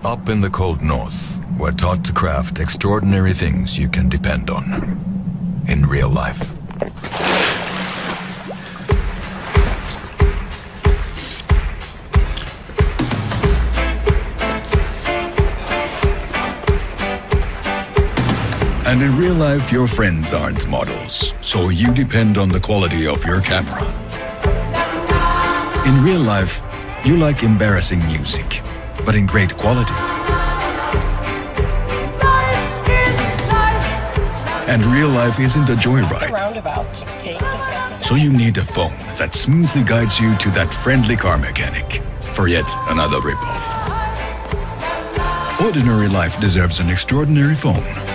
Up in the cold north, we're taught to craft extraordinary things you can depend on. In real life. And in real life, your friends aren't models, so you depend on the quality of your camera. In real life, you like embarrassing music, but in great quality. And real life isn't a joyride. So you need a phone that smoothly guides you to that friendly car mechanic for yet another ripoff. Ordinary life deserves an extraordinary phone.